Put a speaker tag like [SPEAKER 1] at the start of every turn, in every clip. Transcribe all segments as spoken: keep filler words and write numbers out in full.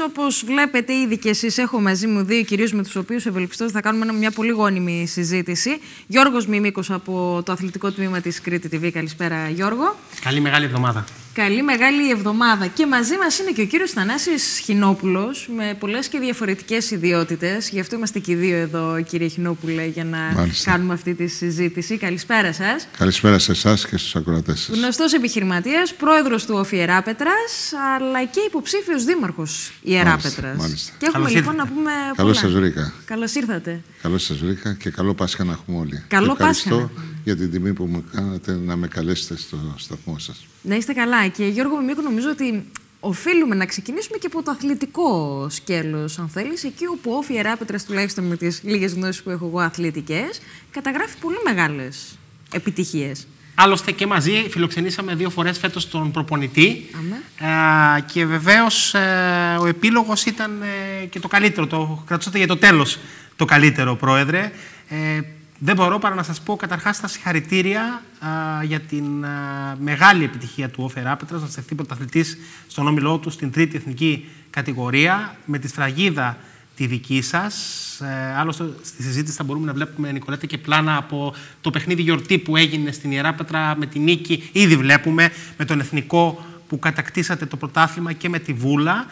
[SPEAKER 1] όπως βλέπετε ήδη και εσείς, έχω μαζί μου δύο κυρίους με τους οποίους ευελπιστώ θα κάνουμε μια πολύ γόνιμη συζήτηση. Γιώργος Μιμίκος από το αθλητικό τμήμα της Κρήτη τι βι. Καλησπέρα, Γιώργο.
[SPEAKER 2] Καλή μεγάλη εβδομάδα.
[SPEAKER 1] Καλή μεγάλη εβδομάδα. Και μαζί μας είναι και ο κύριος Θανάσης Χινόπουλος, με πολλές και διαφορετικές ιδιότητες. Γι' αυτό είμαστε και οι δύο εδώ, κύριε Χινόπουλε, για να Μάλιστα. κάνουμε αυτή τη συζήτηση. Καλησπέρα σας.
[SPEAKER 3] Καλησπέρα σε εσάς και στους ακροατές σας.
[SPEAKER 1] Γνωστός επιχειρηματίας, πρόεδρος του ΟΦΗ Ιεράπετρας, αλλά και υποψήφιος δήμαρχος Ιεράπετρας.
[SPEAKER 3] Μάλιστα.
[SPEAKER 1] Και έχουμε
[SPEAKER 3] Καλώς
[SPEAKER 1] λοιπόν ήρθατε. να πούμε.
[SPEAKER 3] Καλώς σας βρήκα.
[SPEAKER 1] Καλώς ήρθατε.
[SPEAKER 3] Καλώς σας βρήκα και καλό Πάσχα να έχουμε όλοι.
[SPEAKER 1] Καλό
[SPEAKER 3] και ευχαριστώ
[SPEAKER 1] Πάσχα.
[SPEAKER 3] για την τιμή που μου κάνατε να με καλέσετε στο σταθμό σας.
[SPEAKER 1] Να είστε καλά. Και Γιώργο Μιμίκο, νομίζω ότι οφείλουμε να ξεκινήσουμε και από το αθλητικό σκέλος, αν θέλεις, εκεί όπου ο ΟΦΗ Ιεράπετρας, τουλάχιστον με τις λίγες γνώσεις που έχω εγώ αθλητικές, καταγράφει πολύ μεγάλες επιτυχίες.
[SPEAKER 2] Άλλωστε και μαζί φιλοξενήσαμε δύο φορές φέτος τον προπονητή. Ε, και βεβαίως ε, ο επίλογος ήταν ε, και το καλύτερο. Το κρατούσατε για το τέλος το καλύτερο, Πρόεδρε. Ε, δεν μπορώ παρά να σας πω καταρχάς τα συγχαρητήρια α, για την α, μεγάλη επιτυχία του ΟΦΗ Ιεράπετρας να στεφθεί πρωταθλητής στον όμιλό του στην τρίτη εθνική κατηγορία με τη σφραγίδα τη δική σας. Ε, άλλωστε στη συζήτηση θα μπορούμε να βλέπουμε, Νικολέτα, και πλάνα από το παιχνίδι γιορτή που έγινε στην Ιεράπετρα με τη νίκη. Ήδη βλέπουμε με τον εθνικό που κατακτήσατε το πρωτάθλημα και με τη Βούλα.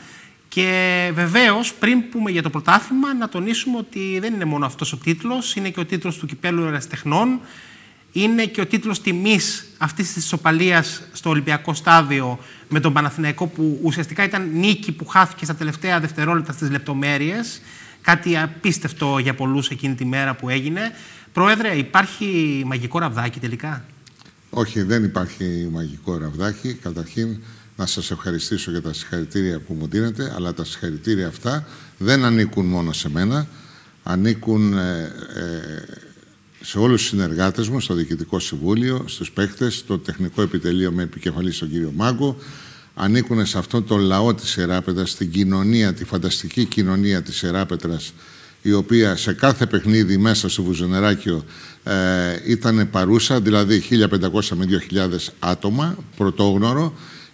[SPEAKER 2] Και βεβαίως, πριν πούμε για το πρωτάθλημα, να τονίσουμε ότι δεν είναι μόνο αυτός ο τίτλος, είναι και ο τίτλος του Κυπέλλου Ερασιτεχνών, είναι και ο τίτλος τιμής αυτής της ισοπαλίας στο Ολυμπιακό Στάδιο με τον Παναθηναϊκό, που ουσιαστικά ήταν νίκη που χάθηκε στα τελευταία δευτερόλεπτα στις λεπτομέρειες. Κάτι απίστευτο για πολλούς εκείνη τη μέρα που έγινε. Πρόεδρε, υπάρχει μαγικό ραβδάκι τελικά?
[SPEAKER 3] Όχι, δεν υπάρχει μαγικό ραβδάκι. Καταρχήν, να σας ευχαριστήσω για τα συγχαρητήρια που μου δίνετε, αλλά τα συγχαρητήρια αυτά δεν ανήκουν μόνο σε μένα, ανήκουν ε, ε, σε όλους τους συνεργάτες μου, στο Διοικητικό Συμβούλιο, στους παίκτες, στο Τεχνικό Επιτελείο με επικεφαλή στον κύριο Μάγκο, ανήκουν σε αυτόν τον λαό της Ιεράπετρας, στην κοινωνία, τη φανταστική κοινωνία της Ιεράπετρας, η οποία σε κάθε παιχνίδι μέσα στο Βουζονεράκιο ε, ήταν παρούσα, δηλαδή χίλια πεντακόσια με δύο χιλιάδες άτομα, πρωτόγνωρο.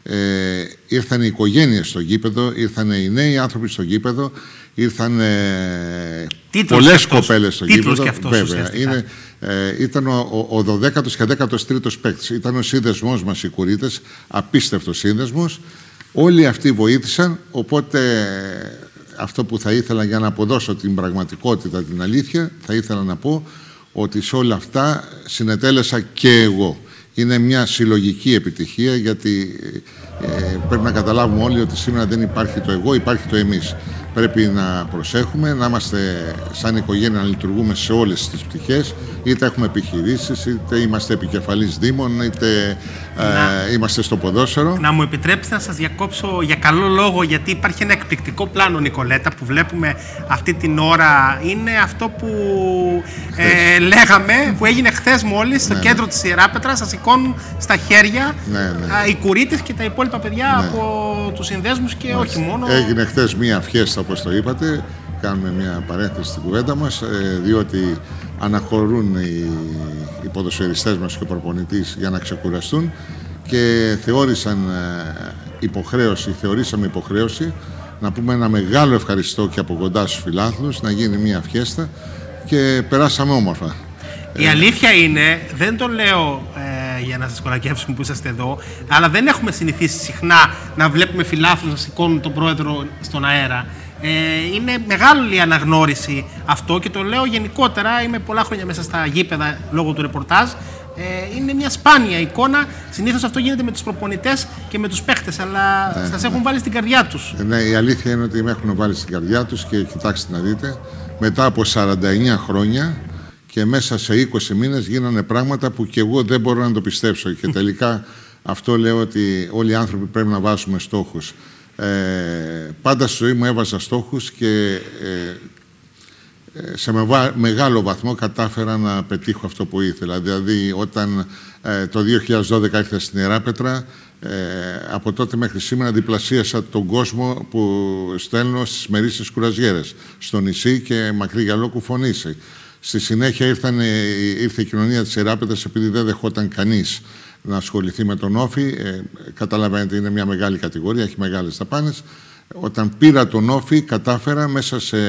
[SPEAKER 3] Ε, ήρθαν οι οικογένειες στο γήπεδο, ήρθαν οι νέοι άνθρωποι στο γήπεδο, ήρθαν ε, πολλές κοπέλες στο γήπεδο.
[SPEAKER 2] Αυτός,
[SPEAKER 3] βέβαια, είναι, ε, ήταν ο, ο, ο δωδέκατος και δέκατος τρίτος παίκτης. Ήταν ο σύνδεσμός μας οι Κουρίτες, απίστευτος σύνδεσμος. Όλοι αυτοί βοήθησαν, οπότε αυτό που θα ήθελα για να αποδώσω την πραγματικότητα, την αλήθεια, θα ήθελα να πω ότι σε όλα αυτά συνετέλεσα και εγώ. Είναι μια συλλογική επιτυχία, γιατί ε, πρέπει να καταλάβουμε όλοι ότι σήμερα δεν υπάρχει το εγώ, υπάρχει το εμείς. Πρέπει να προσέχουμε, να είμαστε σαν οικογένεια, να λειτουργούμε σε όλες τις πτυχές, είτε έχουμε επιχειρήσεις, είτε είμαστε επικεφαλής δήμων, είτε
[SPEAKER 2] να,
[SPEAKER 3] ε, είμαστε στο ποδόσφαιρο.
[SPEAKER 2] Να μου επιτρέψετε να σας διακόψω για καλό λόγο, γιατί υπάρχει ένα εκπληκτικό πλάνο, Νικολέτα, που βλέπουμε αυτή την ώρα. Είναι αυτό που ε, λέγαμε, που έγινε χθες μόλις, στο ναι, κέντρο ναι. της Ιεράπετρας. Σας σηκώνουν στα χέρια
[SPEAKER 3] ναι, ναι.
[SPEAKER 2] Α, οι Κουρίτες και τα υπόλοιπα παιδιά
[SPEAKER 3] ναι.
[SPEAKER 2] από τους συνδέσμους και
[SPEAKER 3] Μάλιστα.
[SPEAKER 2] όχι μόνο.
[SPEAKER 3] Έγινε χθες μία φιέστα, όπως το είπατε. Κάνουμε μια παρένθεση στην κουβέντα μας, διότι αναχωρούν οι, οι ποδοσφαιριστές μας και ο προπονητής για να ξεκουραστούν και θεώρησαν υποχρέωση, θεωρήσαμε υποχρέωση να πούμε ένα μεγάλο ευχαριστώ και από κοντά στους φιλάθλους, να γίνει μια φιέστα και περάσαμε όμορφα.
[SPEAKER 2] Η αλήθεια είναι, δεν το λέω ε, για να σας κολακεύσουμε που είσαστε εδώ, αλλά δεν έχουμε συνηθίσει συχνά να βλέπουμε φιλάθλους να σηκώνουν τον πρόεδρο στον αέρα. Ε, είναι μεγάλη αναγνώριση αυτό και το λέω γενικότερα. Είμαι πολλά χρόνια μέσα στα γήπεδα λόγω του ρεπορτάζ. Ε, είναι μια σπάνια εικόνα. Συνήθως αυτό γίνεται με τους προπονητές και με τους παίχτες, αλλά ναι, σας ναι. έχουν βάλει στην καρδιά τους.
[SPEAKER 3] Ναι, η αλήθεια είναι ότι με έχουν βάλει στην καρδιά τους και κοιτάξτε να δείτε, μετά από σαράντα εννέα χρόνια και μέσα σε είκοσι μήνες γίνανε πράγματα που και εγώ δεν μπορώ να το πιστέψω. Και τελικά αυτό λέω, ότι όλοι οι άνθρωποι πρέπει να βάζουμε στόχους. Ε, πάντα στη ζωή μου έβαζα στόχους και ε, ε, σε με, μεγάλο βαθμό κατάφερα να πετύχω αυτό που ήθελα. Δηλαδή όταν ε, το δύο χιλιάδες δώδεκα ήρθα στην Ιεράπετρα, ε, από τότε μέχρι σήμερα διπλασίασα τον κόσμο που στέλνω στις μερίσιες κουραζιέρες στο νησί και μακρύ γυαλό κουφονίσει. Στη συνέχεια ήρθαν, ήρθε η κοινωνία της Ιεράπετρας, επειδή δεν δεχόταν κανείς να ασχοληθεί με τον Όφη. Ε, καταλαβαίνετε, είναι μια μεγάλη κατηγορία, έχει μεγάλες δαπάνες. Όταν πήρα τον Όφη, κατάφερα μέσα σε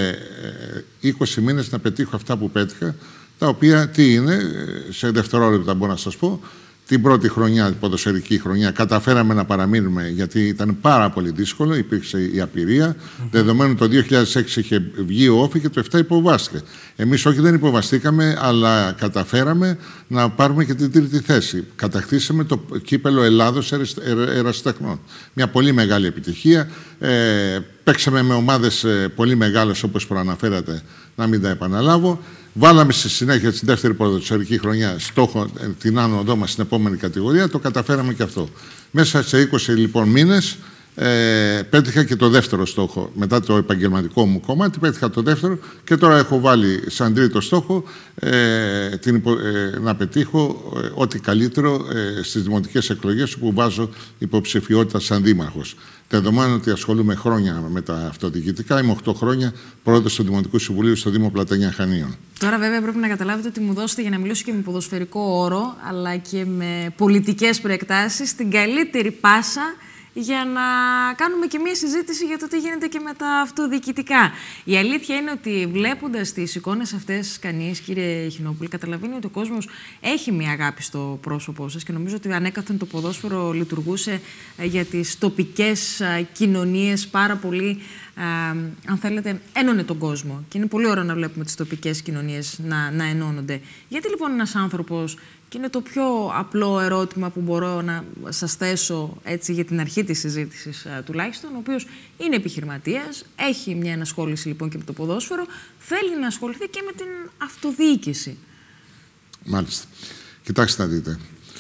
[SPEAKER 3] είκοσι μήνες να πετύχω αυτά που πέτυχα, τα οποία τι είναι, σε δευτερόλεπτα μπορώ να σας πω. Την πρώτη χρονιά, την ποδοσφαιρική χρονιά, καταφέραμε να παραμείνουμε, γιατί ήταν πάρα πολύ δύσκολο, υπήρξε η απειρία. Mm-hmm. Δεδομένου το δύο χιλιάδες έξι είχε βγει ο Όφη και το επτά υποβάστηκε. Εμείς όχι, δεν υποβαστήκαμε, αλλά καταφέραμε να πάρουμε και την τρίτη θέση. Κατακτήσαμε το κύπελο Ελλάδος Ερασιτεχνών. Μια πολύ μεγάλη επιτυχία. Ε, παίξαμε με ομάδες πολύ μεγάλες, όπως προαναφέρατε, να μην τα επαναλάβω. Βάλαμε στη συνέχεια στην δεύτερη ποδοσφαιρική χρονιά στόχο την άνοδό μας στην επόμενη κατηγορία, το καταφέραμε και αυτό. Μέσα σε είκοσι λοιπόν μήνες ε, πέτυχα και το δεύτερο στόχο. Μετά το επαγγελματικό μου κομμάτι πέτυχα το δεύτερο και τώρα έχω βάλει σαν τρίτο στόχο ε, την, ε, να πετύχω ε, ό,τι καλύτερο ε, στις δημοτικές εκλογές που βάζω υποψηφιότητα σαν δήμαρχος. Δεδομένου ότι ασχολούμαι χρόνια με τα αυτοδιοικητικά, είμαι οκτώ χρόνια πρόεδρος του Δημοτικού Συμβουλίου στο Δήμο Πλατανιά Χανίων.
[SPEAKER 1] Τώρα, βέβαια, πρέπει να καταλάβετε ότι μου δώσετε, για να μιλήσω και με ποδοσφαιρικό όρο, αλλά και με πολιτικές προεκτάσεις, την καλύτερη πάσα για να κάνουμε και μία συζήτηση για το τι γίνεται και με τα αυτοδιοικητικά. Η αλήθεια είναι ότι βλέποντας τις εικόνες αυτές κανείς, κύριε Χινόπουλη, καταλαβαίνει ότι ο κόσμος έχει μία αγάπη στο πρόσωπό σας και νομίζω ότι ανέκαθεν το ποδόσφαιρο λειτουργούσε για τις τοπικές κοινωνίες πάρα πολύ, αν θέλετε, ένωνε τον κόσμο. Και είναι πολύ ωραίο να βλέπουμε τις τοπικές κοινωνίες να, να ενώνονται. Γιατί λοιπόν ένας άνθρωπος, και είναι το πιο απλό ερώτημα που μπορώ να σας θέσω έτσι για την αρχή της συζήτησης τουλάχιστον, ο οποίος είναι επιχειρηματίας, έχει μια ενασχόληση λοιπόν και με το ποδόσφαιρο, θέλει να ασχοληθεί και με την αυτοδιοίκηση.
[SPEAKER 3] Μάλιστα. Κοιτάξτε να δείτε.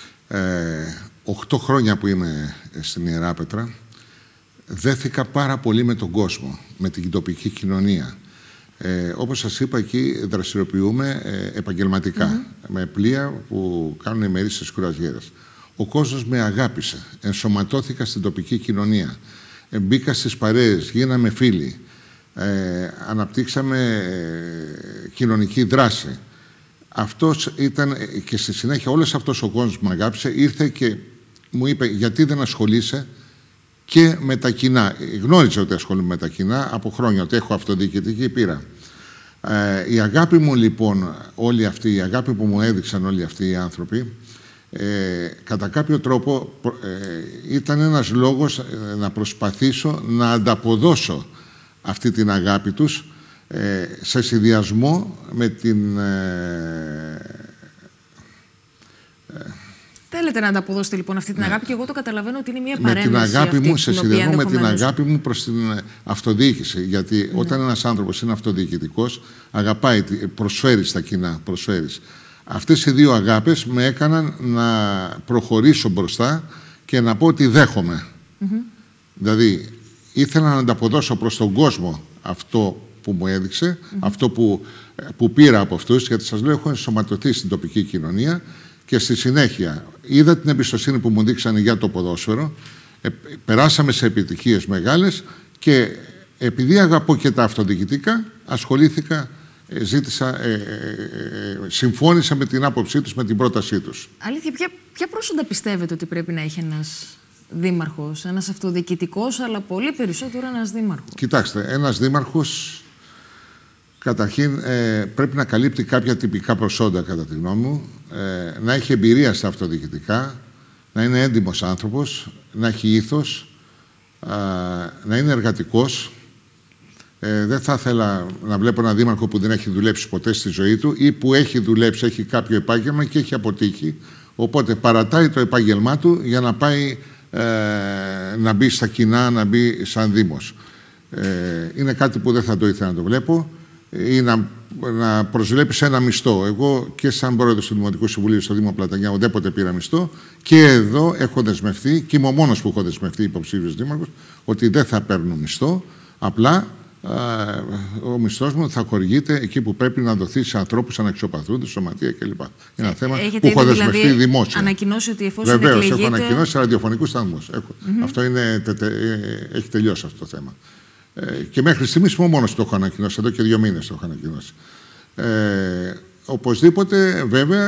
[SPEAKER 3] Ε, οχτώ χρόνια που είμαι στην Ιεράπετρα, δέθηκα πάρα πολύ με τον κόσμο, με την τοπική κοινωνία. Ε, όπως σας είπα, εκεί δραστηριοποιούμε ε, επαγγελματικά, mm-hmm. με πλοία που κάνουν ημερήσιες κουραζιέρες. Ο κόσμος με αγάπησε, ενσωματώθηκα στην τοπική κοινωνία, ε, μπήκα στις παρέες, γίναμε φίλοι, ε, αναπτύξαμε ε, κοινωνική δράση. Αυτός ήταν, και στη συνέχεια όλος αυτός ο κόσμος με αγάπησε, ήρθε και μου είπε γιατί δεν ασχολείσαι και με τα κοινά. Γνώριζε ότι ασχολούμαι με τα κοινά από χρόνια, ότι έχω αυτοδιοικητική πείρα. Ε, η αγάπη μου λοιπόν, όλη αυτή, η αγάπη που μου έδειξαν όλοι αυτοί οι άνθρωποι, ε, κατά κάποιο τρόπο ε, ήταν ένας λόγος ε, να προσπαθήσω να ανταποδώσω αυτή την αγάπη τους ε, σε συνδυασμό με την... Ε, ε,
[SPEAKER 1] Θέλετε να ανταποδώσετε λοιπόν αυτή την
[SPEAKER 3] ναι.
[SPEAKER 1] αγάπη και εγώ το καταλαβαίνω ότι είναι μια
[SPEAKER 3] με
[SPEAKER 1] παρέμβαση.
[SPEAKER 3] Την αγάπη
[SPEAKER 1] αυτή,
[SPEAKER 3] μου, σε συνδυασμό με την αγάπη μου προς την αυτοδιοίκηση. Γιατί ναι. όταν ένας άνθρωπος είναι αυτοδιοικητικός, αγαπάει, προσφέρει στα κοινά, προσφέρεις. Αυτές οι δύο αγάπες με έκαναν να προχωρήσω μπροστά και να πω ότι δέχομαι. Mm-hmm. Δηλαδή, ήθελα να ανταποδώσω προς τον κόσμο αυτό που μου έδειξε, mm-hmm. αυτό που, που πήρα από αυτούς, γιατί σας λέω, έχω ενσωματωθεί στην τοπική κοινωνία. Και στη συνέχεια είδα την εμπιστοσύνη που μου δείξανε για το ποδόσφαιρο, ε, περάσαμε σε επιτυχίες μεγάλες και επειδή αγαπώ και τα αυτοδιοικητικά, ασχολήθηκα, ε, ζήτησα, ε, ε, ε, συμφώνησα με την άποψή τους, με την πρότασή τους.
[SPEAKER 1] Αλήθεια, ποια, ποια πρόσοντα πιστεύετε ότι πρέπει να έχει ένας δήμαρχος, ένας αυτοδιοικητικός, αλλά πολύ περισσότερο ένας δήμαρχος?
[SPEAKER 3] Κοιτάξτε, ένας δήμαρχος... Καταρχήν, ε, πρέπει να καλύπτει κάποια τυπικά προσόντα, κατά τη γνώμη μου, ε, να έχει εμπειρία στα αυτοδιοικητικά, να είναι έντιμος άνθρωπος, να έχει ήθος, ε, να είναι εργατικός. Ε, δεν θα ήθελα να βλέπω έναν δήμαρχο που δεν έχει δουλέψει ποτέ στη ζωή του ή που έχει δουλέψει, έχει κάποιο επάγγελμα και έχει αποτύχει. Οπότε παρατάει το επάγγελμά του για να πάει ε, να μπει στα κοινά, να μπει σαν δήμος. Ε, είναι κάτι που δεν θα το ήθελα να το βλέπω. Ή να, να προσβλέπεις ένα μισθό. Εγώ και σαν πρόεδρος του Δημοτικού Συμβουλίου στο Δήμο Πλατανιά ουδέποτε πήρα μισθό και εδώ έχω δεσμευτεί και είμαι ο μόνος που έχω δεσμευτεί υποψήφιος δήμαρχος ότι δεν θα παίρνω μισθό, απλά α, ο μισθός μου θα χορηγείται εκεί που πρέπει να δοθεί σε ανθρώπους αναξιοπαθούντες, σωματεία κλπ. Είναι ένα θέμα
[SPEAKER 1] Έχετε
[SPEAKER 3] που έχω δεσμευτεί
[SPEAKER 1] δηλαδή
[SPEAKER 3] δημόσια.
[SPEAKER 1] Ανακοινώσει ότι εφόσον
[SPEAKER 3] Βεβαίως,
[SPEAKER 1] εκλεγείτε...
[SPEAKER 3] έχω ανακοινώσει σε ραδιοφωνικούς σταθμούς. Mm-hmm. Αυτό είναι, τε, τε, έχει τελειώσει αυτό το θέμα. Ε, και μέχρι στιγμής είμαι ο μόνος που το έχω ανακοινώσει, εδώ και δύο μήνες το έχω ανακοινώσει. Ε, οπωσδήποτε, βέβαια,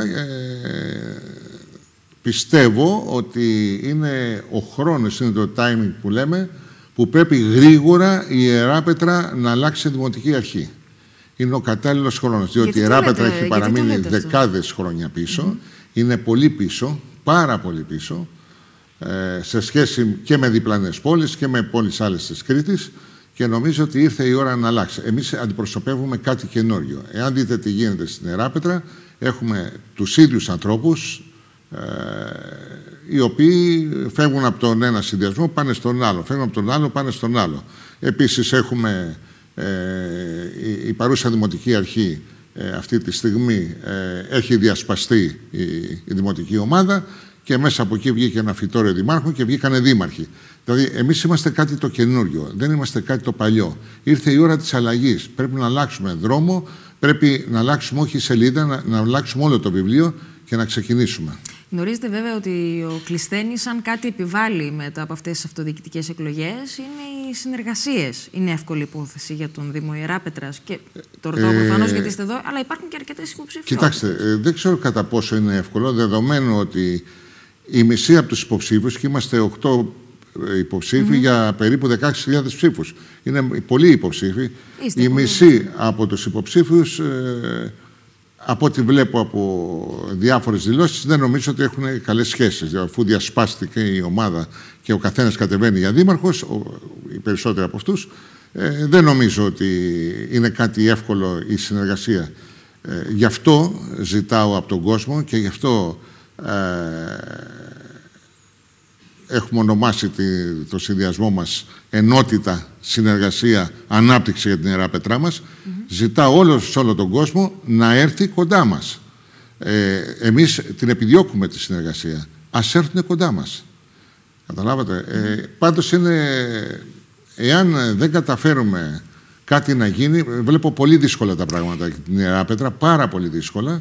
[SPEAKER 3] ε, πιστεύω ότι είναι ο χρόνος, είναι το timing που λέμε, που πρέπει γρήγορα η Ιεράπετρα να αλλάξει δημοτική αρχή. Είναι ο κατάλληλος χρόνος, διότι η Ιεράπετρα έχει παραμείνει δεκάδες χρόνια πίσω, mm-hmm. είναι πολύ πίσω, πάρα πολύ πίσω, ε, σε σχέση και με διπλανές πόλεις και με πόλεις άλλες της Κρήτης, και νομίζω ότι ήρθε η ώρα να αλλάξει. Εμείς αντιπροσωπεύουμε κάτι καινούριο. Εάν δείτε τι γίνεται στην Ιεράπετρα, έχουμε τους ίδιους ανθρώπους, ε, οι οποίοι φεύγουν από τον ένα συνδυασμό, πάνε στον άλλο, φεύγουν από τον άλλο, πάνε στον άλλο. Επίσης έχουμε ε, η, η παρούσα Δημοτική Αρχή ε, αυτή τη στιγμή ε, έχει διασπαστεί η, η Δημοτική Ομάδα και μέσα από εκεί βγήκε ένα φυτόριο δημάρχων και βγήκανε δήμαρχοι. Δηλαδή, εμείς είμαστε κάτι το καινούριο, δεν είμαστε κάτι το παλιό. Ήρθε η ώρα της αλλαγής. Πρέπει να αλλάξουμε δρόμο, πρέπει να αλλάξουμε όχι σελίδα, να, να αλλάξουμε όλο το βιβλίο και να ξεκινήσουμε. Γνωρίζετε βέβαια ότι ο Κλεισθένης, αν κάτι επιβάλλει μετά από αυτές τις αυτοδιοικητικές εκλογές, είναι οι συνεργασίες. Είναι εύκολη υπόθεση για τον Δήμο Ιεράπετρας και το ρωτάω ε, προφανώς γιατί είστε εδώ, αλλά υπάρχουν και αρκετές υποψηφιότητες. Κοιτάξτε, ε, δεν ξέρω κατά πόσο είναι εύκολο, δεδομένου ότι η μισή από τους υποψήφιους, και είμαστε οκτώ υποψήφοι mm-hmm. για περίπου δεκαέξι χιλιάδες ψήφους. Είναι πολλοί υποψήφοι. Είστε η μισή από τους υποψήφιους, ε, από ό,τι βλέπω από διάφορες δηλώσεις, δεν νομίζω ότι έχουν καλές σχέσεις. Αφού διασπάστηκε η ομάδα και ο καθένας κατεβαίνει για δήμαρχος, ο, οι περισσότεροι από αυτούς, ε, δεν νομίζω ότι είναι κάτι εύκολο η συνεργασία. Ε, γι' αυτό ζητάω από τον κόσμο και γι' αυτό ε, έχουμε ονομάσει τη, το συνδυασμό μας ενότητα, συνεργασία, ανάπτυξη για την Ιεράπετρά μας. Mm-hmm. Ζητάω όλο, σε όλο τον κόσμο να έρθει κοντά μας. Ε, εμείς την επιδιώκουμε τη συνεργασία. Ας έρθουν κοντά μας. Καταλάβατε. Mm-hmm. Ε, πάντως είναι, εάν δεν καταφέρουμε κάτι να γίνει, βλέπω πολύ δύσκολα τα πράγματα για την Ιεράπετρα, πάρα πολύ δύσκολα.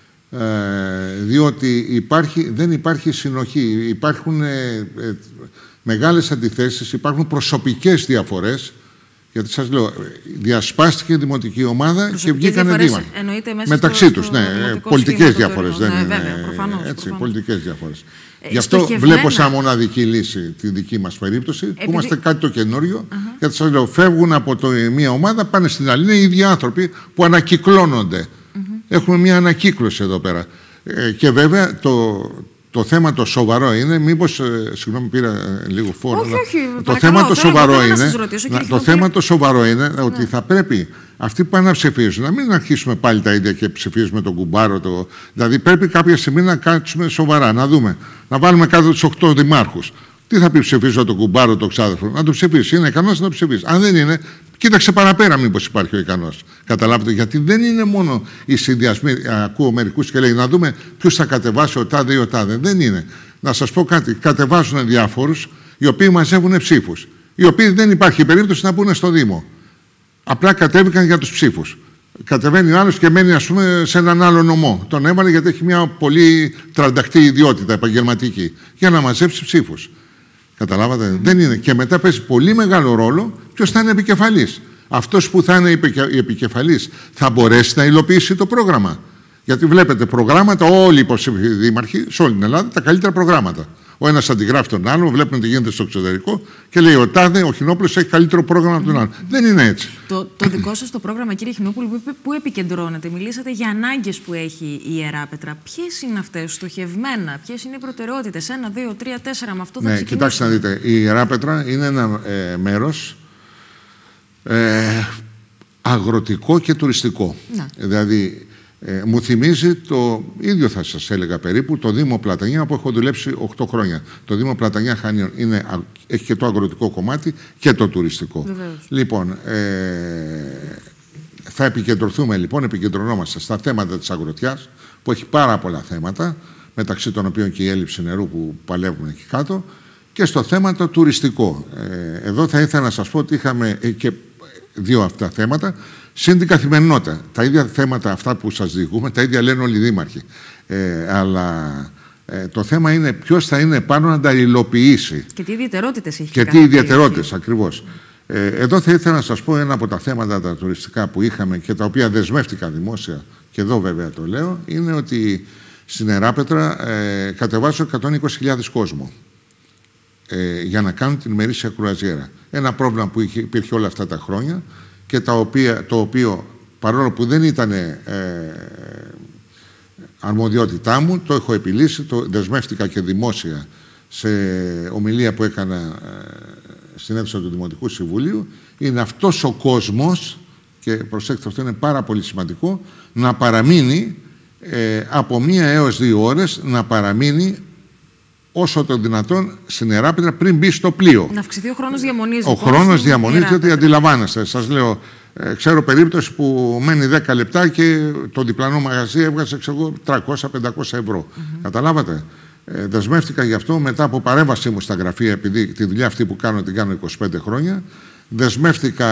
[SPEAKER 3] Ε, διότι υπάρχει, δεν υπάρχει συνοχή, υπάρχουν ε, ε, μεγάλες αντιθέσεις, υπάρχουν προσωπικές διαφορές, γιατί σας λέω, διασπάστηκε η Δημοτική Ομάδα προσωπικές και βγήκανε δήμαρχοι μεταξύ στο, τους, στο ναι, πολιτικές διαφορές δεν ναι, είναι, βέβαια, προφανώς, έτσι, προφανώς. πολιτικές διαφορές. Ε, Γι' αυτό στοχευμένα... βλέπω σαν μοναδική λύση τη δική μας περίπτωση, Επειδή... που είμαστε κάτι το καινούριο, uh-huh. γιατί σας λέω, φεύγουν από το, μία ομάδα, πάνε στην άλλη, είναι οι ίδιοι άνθρωποι που ανακυκλώνονται. Mm-hmm. Έχουμε μια ανακύκλωση εδώ πέρα. Ε, και βέβαια το, το θέμα το σοβαρό είναι, μήπως, ε, συγγνώμη πήρα ε, λίγο φόρο, όχι, όχι, το, παρακαλώ, θέμα το, σοβαρό είναι, ρωτήσω, να, το θέμα το σοβαρό είναι ναι. ότι θα πρέπει αυτοί που πάνε να ψηφίζουν να μην αρχίσουμε πάλι τα ίδια και ψηφίζουμε τον κουμπάρο. Το, δηλαδή πρέπει κάποια στιγμή να κάτσουμε σοβαρά, να δούμε, να βάλουμε κάτω τους οκτώ δημάρχους. Τι θα πει ψηφίζω τον κουμπάρο, τον ξάδερφο, να το ψηφίσει. Είναι ικανός να το ψηφίσει. Αν δεν είναι, κοίταξε παραπέρα, μήπως υπάρχει ο ικανός. Καταλάβετε, γιατί δεν είναι μόνο οι συνδυασμοί. Ακούω μερικούς και λέει να δούμε ποιους θα κατεβάσει ο τάδε ή ο τάδε. Δεν είναι. Να σας πω κάτι. Κατεβάζουν διάφορους οι οποίοι μαζεύουν ψήφους. Οι οποίοι δεν υπάρχει περίπτωση να μπουν στο Δήμο. Απλά κατέβηκαν για τους ψήφους. Κατεβαίνει ο άλλος και μένει, ας πούμε, σε έναν άλλο νομό. Τον έβαλε γιατί έχει μια πολύ τρανταχτή ιδιότητα επαγγελματική. Για να μαζέψει ψήφους. Καταλάβατε, mm. δεν είναι. Και μετά παίζει πολύ μεγάλο ρόλο ποιος θα είναι επικεφαλής. Αυτός που θα είναι η επικεφαλής θα μπορέσει να υλοποιήσει το πρόγραμμα. Γιατί βλέπετε προγράμματα, όλοι οι υποψήφοι δήμαρχοι σε όλη την Ελλάδα, τα καλύτερα προγράμματα. Ο ένας αντιγράφει τον άλλο, βλέπουν τι γίνεται στο εξωτερικό και λέει: ο τάδε, ο Χινόπουλος έχει καλύτερο πρόγραμμα από τον άλλο. Δεν είναι έτσι. Το, το δικό σας το πρόγραμμα, κύριε Χινόπουλο, πού επικεντρώνεται? Μιλήσατε για ανάγκες που έχει η Ιεράπετρα. Ποιες είναι αυτές, στοχευμένα, ποιες είναι οι προτεραιότητες? Ένα, δύο, τρία, τέσσερα, με αυτό θα ξεκινήσουμε. Ναι, κοιτάξτε να δείτε. Η Ιεράπετρα είναι ένα ε, μέρος ε, αγροτικό και τουριστικό. Να. Δηλαδή. Ε, μου θυμίζει το ίδιο, θα σας έλεγα περίπου, το Δήμο Πλατανιά που έχω δουλέψει οκτώ χρόνια. Το Δήμο Πλατανιά Χανίων είναι, έχει και το αγροτικό κομμάτι και το τουριστικό. Βεβαίως. Λοιπόν, ε, θα επικεντρωθούμε λοιπόν, επικεντρωνόμαστε στα θέματα της αγροτιάς που έχει πάρα πολλά θέματα, μεταξύ των οποίων και η έλλειψη νερού που παλεύουμε εκεί κάτω, και στο θέμα το τουριστικό. Ε, εδώ θα ήθελα να σας πω ότι είχαμε και δύο αυτά θέματα. Συν την καθημερινότητα. Τα ίδια θέματα αυτά που σας διηγούμε, τα ίδια λένε όλοι οι δήμαρχοι. Ε, αλλά ε, το θέμα είναι ποιος θα είναι πάνω να τα υλοποιήσει. Και τι ιδιαιτερότητες έχει. Και τι ιδιαιτερότητες, ακριβώς. Ε, εδώ θα ήθελα να σας πω ένα από τα θέματα τα τουριστικά που είχαμε και τα οποία δεσμεύτηκα δημόσια, και εδώ βέβαια το λέω, είναι ότι στην Ιεράπετρα ε, κατεβάζω εκατόν είκοσι χιλιάδες κόσμο ε, για να κάνουν την ημερήσια κρουαζιέρα. Ένα πρόβλημα που είχε, υπήρχε όλα αυτά τα χρόνια και τα οποία, το οποίο, παρόλο που δεν ήταν ε, αρμοδιότητά μου, το έχω επιλύσει, το δεσμεύτηκα και δημόσια σε ομιλία που έκανα ε, στην αίθουσα του Δημοτικού Συμβουλίου. Είναι αυτός ο κόσμος, και προσέξτε, αυτό είναι πάρα πολύ σημαντικό, να παραμείνει ε, από μία έως δύο ώρες, να παραμείνει όσο το δυνατόν στην Ιεράπετρα πριν μπει στο πλοίο.
[SPEAKER 1] Να αυξηθεί ο χρόνος διαμονής.
[SPEAKER 3] Ο χρόνος διαμονής, διότι αντιλαμβάνεστε. Σας λέω, ε, ξέρω περίπτωση που μένει δέκα λεπτά και το διπλανό μαγαζί έβγαζε τριακόσια με πεντακόσια ευρώ. Mm-hmm. Καταλάβατε. Ε, δεσμεύτηκα γι' αυτό μετά από παρέμβασή μου στα γραφεία, επειδή τη δουλειά αυτή που κάνω την κάνω είκοσι πέντε χρόνια. Δεσμεύτηκα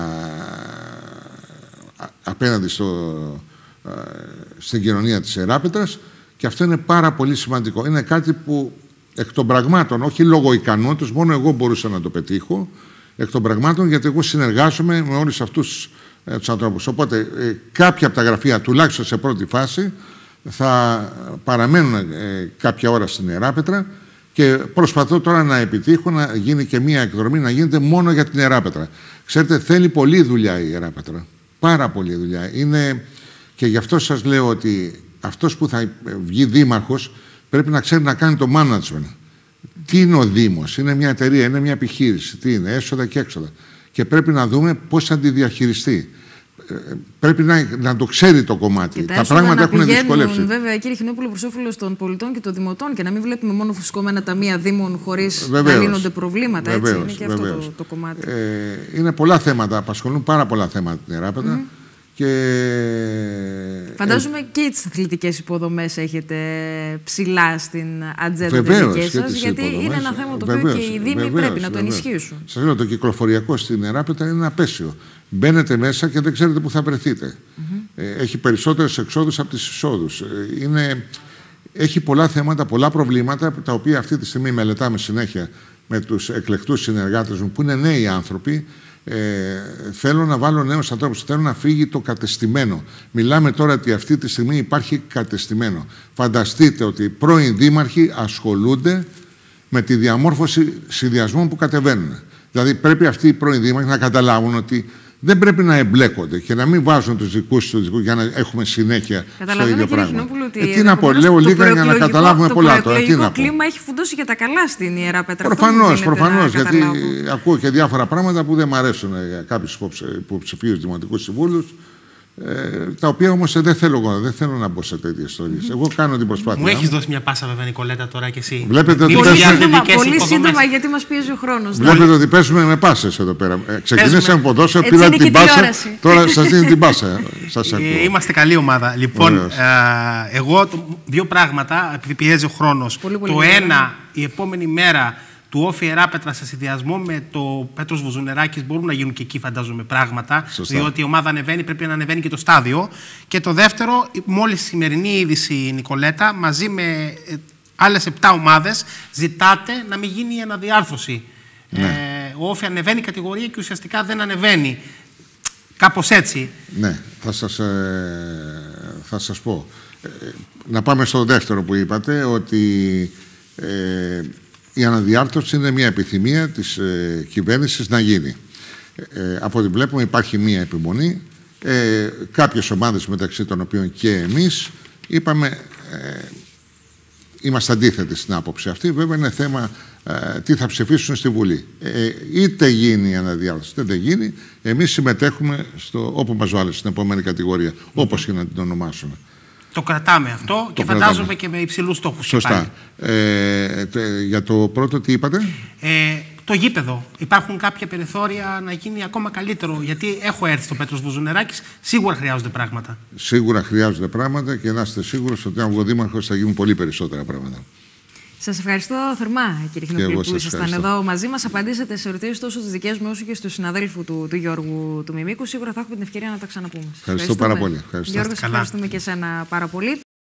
[SPEAKER 3] απέναντι στο, στην κοινωνία της Ιεράπετρας και αυτό είναι πάρα πολύ σημαντικό. Είναι κάτι που εκ των πραγμάτων, όχι λόγω ικανότητας, μόνο εγώ μπορούσα να το πετύχω, εκ των πραγμάτων, γιατί εγώ συνεργάζομαι με όλους αυτούς ε, τους ανθρώπους. Οπότε ε, κάποια από τα γραφεία, τουλάχιστον σε πρώτη φάση, θα παραμένουν ε, κάποια ώρα στην Ιεράπετρα και προσπαθώ τώρα να επιτύχω να γίνει και μία εκδρομή, να γίνεται μόνο για την Ιεράπετρα. Ξέρετε, θέλει πολλή δουλειά η Ιεράπετρα. Πάρα πολλή δουλειά. Είναι... Και γι' αυτό σας λέω ότι αυτός που θα βγει δήμαρχος πρέπει να ξέρει να κάνει το management. Τι είναι ο Δήμος, είναι μια εταιρεία, είναι μια επιχείρηση, τι είναι, έσοδα και έξοδα. Και πρέπει να δούμε πώς θα τη διαχειριστεί. Πρέπει να, να το ξέρει το κομμάτι.
[SPEAKER 1] Και τα,
[SPEAKER 3] τα πράγματα
[SPEAKER 1] να
[SPEAKER 3] έχουν δυσκολεύσει.
[SPEAKER 1] Βέβαια, κύριε Χινόπουλο, προς όφελος των πολιτών και των δημοτών και να μην βλέπουμε μόνο φουσκωμένα ταμεία δήμων χωρίς να λύνονται προβλήματα. Βεβαίως, έτσι, είναι και αυτό το, το κομμάτι.
[SPEAKER 3] Ε, είναι πολλά θέματα, απασχολούν πάρα πολλά θέματα την Ιεράπετρα. Mm-hmm. Και...
[SPEAKER 1] Φαντάζομαι ε... και τις αθλητικές υποδομές έχετε ψηλά στην ατζέντα της δικής σας, γιατί υποδομές, είναι ένα θέμα το οποίο και οι Δήμοι βεβαίως, πρέπει να το βεβαίως. ενισχύσουν.
[SPEAKER 3] Σας λέω, το κυκλοφοριακό στην Ιεράπετρα είναι απέσιο. Μπαίνετε μέσα και δεν ξέρετε πού θα βρεθείτε. Mm-hmm. ε, έχει περισσότερες εξόδους από τις εισόδους. Ε, είναι... Έχει πολλά θέματα, πολλά προβλήματα, τα οποία αυτή τη στιγμή μελετάμε συνέχεια με τους εκλεκτούς συνεργάτες μου, που είναι νέοι άνθρωποι. Ε, θέλω να βάλω νέους ανθρώπους, θέλω να φύγει το κατεστημένο. Μιλάμε τώρα ότι αυτή τη στιγμή υπάρχει κατεστημένο. Φανταστείτε ότι οι πρώην δήμαρχοι ασχολούνται με τη διαμόρφωση συνδυασμών που κατεβαίνουν. Δηλαδή πρέπει αυτοί οι πρώην δήμαρχοι να καταλάβουν ότι δεν πρέπει να εμπλέκονται και να μην βάζουν τους δικούς τους για να έχουμε συνέχεια στο ίδιο πράγμα.
[SPEAKER 1] Ε,
[SPEAKER 3] τι να πω, λέω λίγα για να καταλάβουμε
[SPEAKER 1] το
[SPEAKER 3] πολλά τώρα. Το
[SPEAKER 1] κλίμα έχει φουντώσει για τα καλά στην Ιεράπετρα.
[SPEAKER 3] Προφανώς, προφανώς, γιατί ακούω και διάφορα πράγματα που δεν μου αρέσουν για κάποιους υποψηφίους δημοτικούς συμβούλους. Ε, τα οποία όμως ε, δεν θέλω, δεν θέλω να μπω σε τέτοιες ιστορίες. Εγώ κάνω την προσπάθεια.
[SPEAKER 2] Μου έχεις δώσει μια πάσα, βέβαια, Νικολέτα, τώρα και εσύ.
[SPEAKER 3] Βλέπετε ότι
[SPEAKER 1] πολύ
[SPEAKER 3] παίζουμε...
[SPEAKER 1] σύντομα, πολύ σύντομα, γιατί μας πιέζει ο χρόνος.
[SPEAKER 3] Βλέπετε ότι παίζουμε με πάσες εδώ πέρα. Ε, ξεκινήσαμε από τόσο, πήρα την πάσα. Τώρα σας δίνει την πάσα. Σας ακούω.
[SPEAKER 2] Είμαστε καλή ομάδα. Λοιπόν, ε, εγώ δύο πράγματα, επειδή πιέζει ο χρόνος. Πολύ, πολύ το ένα, η επόμενη μέρα του Όφη Ιεράπετρα σε συνδυασμό με το Πέτρος Βουζουνεράκης μπορούν να γίνουν και εκεί, φαντάζομαι, πράγματα. Σωστά. Διότι η ομάδα ανεβαίνει, πρέπει να ανεβαίνει και το στάδιο. Και το δεύτερο, μόλις σημερινή είδηση, Νικολέτα, μαζί με άλλες επτά ομάδες, ζητάτε να μην γίνει η αναδιάρθρωση. Ναι. Ε, ο Όφη ανεβαίνει κατηγορία και ουσιαστικά δεν ανεβαίνει. Κάπως έτσι.
[SPEAKER 3] Ναι, θα σας, ε, θα σας πω. Ε, να πάμε στο δεύτερο που είπατε, ότι... Ε, η αναδιάρθρωση είναι μια επιθυμία της ε, κυβέρνησης να γίνει. Ε, από ό,τι βλέπουμε υπάρχει μια επιμονή. Ε, κάποιες ομάδες, μεταξύ των οποίων και εμείς, είπαμε, ε, είμαστε αντίθετοι στην άποψη αυτή. Βέβαια είναι θέμα ε, τι θα ψηφίσουν στη Βουλή. Ε, είτε γίνει η αναδιάρθρωση, είτε δεν γίνει, εμείς συμμετέχουμε στο, όπου μας βάλει στην επόμενη κατηγορία, mm-hmm. όπως και να την ονομάσουμε.
[SPEAKER 2] Το κρατάμε αυτό το και κρατάμε. Φαντάζομαι και με υψηλούς στόχους.
[SPEAKER 3] Σωστά. Ε, τε, για το πρώτο τι είπατε?
[SPEAKER 2] Ε, το γήπεδο. Υπάρχουν κάποια περιθώρια να γίνει ακόμα καλύτερο. Γιατί έχω έρθει στο Πέτρος Βουζουνεράκης, σίγουρα χρειάζονται πράγματα.
[SPEAKER 3] Σίγουρα χρειάζονται πράγματα και να είστε σίγουροι ότι αν βγω δήμαρχος θα γίνουν πολύ περισσότερα πράγματα.
[SPEAKER 1] Σας ευχαριστώ θερμά, κύριε Χινόπουλο, που ήσασταν εδώ μαζί μας. Απαντήσατε σε ερωτήσεις τόσο τις δικές μου όσο και του συναδέλφου του, του Γιώργου του Μιμίκου. Σίγουρα θα έχουμε την ευκαιρία να τα ξαναπούμε.
[SPEAKER 3] Ευχαριστώ πάρα πολύ. Ευχαριστώ.
[SPEAKER 1] Γιώργο, ευχαριστούμε και εσένα πάρα πολύ.